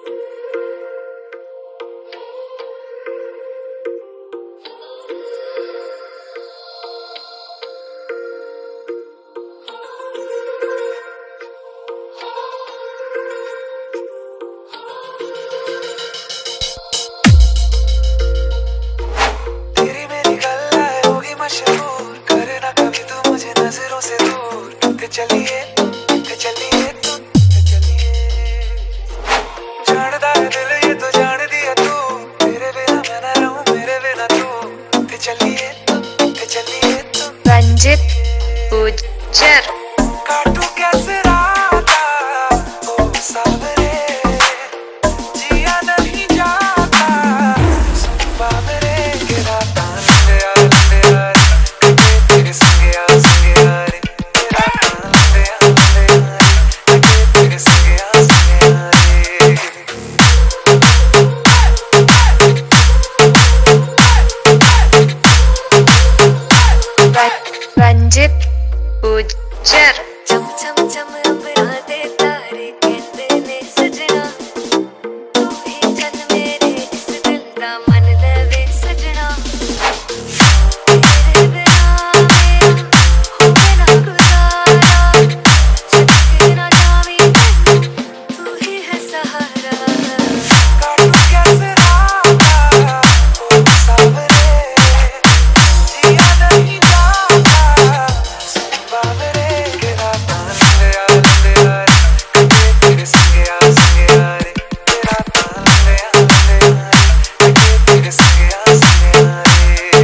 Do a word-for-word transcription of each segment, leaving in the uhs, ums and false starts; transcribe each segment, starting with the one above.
करना कभी तू मुझे नजरों से दूर, किथे चलिए किथे चलिए तू किथे चलिए। जानदा है दिल ये तो जान दिया तू, तेरे बिना मैं ना रहूं मेरे बिना तू, किथे चलिए किथे चलिए तू। रंजित गुज्जर काटू कैसे राता ओ सावरे, जिया नहीं जाता सुन बाबरे के राता लंबे आ लंबे आ रे, तेरे संगे आ संगे आ रे, राता लंबे आ लंबे आ रे, तेरे संगे आ संगे आ रे। रंजित गुज्जर चम चम चम अपना दे तारे कहते ने सजना, तू ही जन मेरे इस दिल दा मन लवे सजना। तेरे बिना मेरा होवे ना गुजारा, छड़ के ना जावी तू ही है सहारा। काटू कैसे राता ओ सावरे, जिया नहीं जाता सुन बाबरे के राता लंबे आ लंबे आ रे, तेरे संगे आ संगे आ रे, राता लंबे आ लंबे आ रे, तेरे संगे आ संगे आ रे।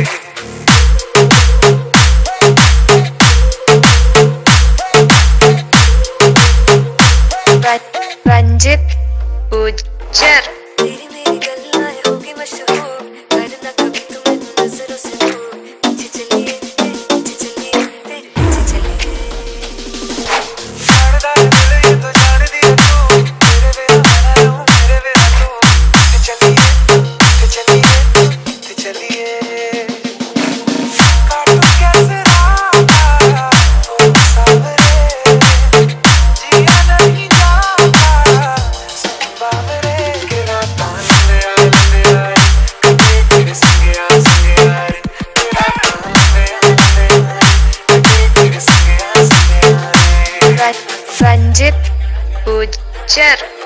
रंजित गुज्जर तेरी मेरी गल्लां होगी मशहूर, करना कभी तू मैनू नजरों से दूर, पीछे चलिए तेरे पीछे चलिए तेरे पीछे चलिए। जानदा है दिल ये तो जान दिया तू, तेरे बिना मैं ना रहूं मेरे बिना तू, किथे चलिए किथे चलिए तू किथे चलिए। काटू कैसे राता ओ सावरे, जिया नहीं जाता सुन बाबरे के राता लंबे आ लंबे आ रे, तेरे संगे आ संगे आ रे, राता लंबे आ लंबे आ रे, तेरे संगे आ संगे आ रे। रंजित गुज्जर